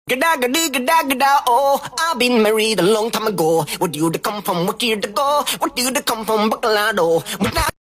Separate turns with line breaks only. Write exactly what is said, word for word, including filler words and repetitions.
Gada gada gada gada oh, I've been married a long time ago. Where do you come from? Where do you go? Where do you come from? Bacolado.